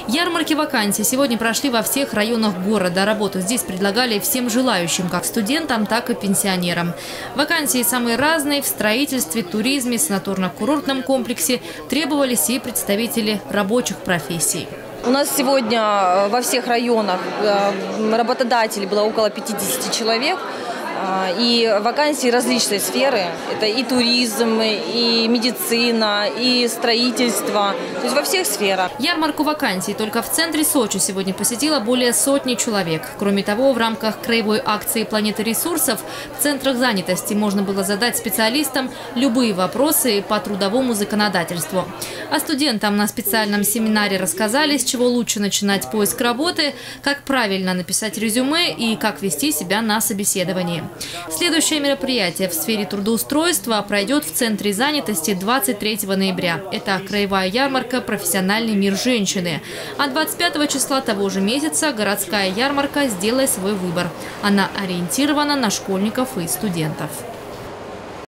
Ярмарки вакансий сегодня прошли во всех районах города. Работу здесь предлагали всем желающим, как студентам, так и пенсионерам. Вакансии самые разные – в строительстве, туризме, санаторно-курортном комплексе. Требовались и представители рабочих профессий. У нас сегодня во всех районах работодателей было около 50 человек. И вакансии различной сферы. Это и туризм, и медицина, и строительство. То есть во всех сферах. Ярмарку вакансий только в центре Сочи сегодня посетило более сотни человек. Кроме того, в рамках краевой акции «Планета ресурсов» в центрах занятости можно было задать специалистам любые вопросы по трудовому законодательству. А студентам на специальном семинаре рассказали, с чего лучше начинать поиск работы, как правильно написать резюме и как вести себя на собеседовании. Следующее мероприятие в сфере трудоустройства пройдет в Центре занятости 23 ноября. Это краевая ярмарка «Профессиональный мир женщины». А 25 числа того же месяца городская ярмарка «Сделай свой выбор». Она ориентирована на школьников и студентов.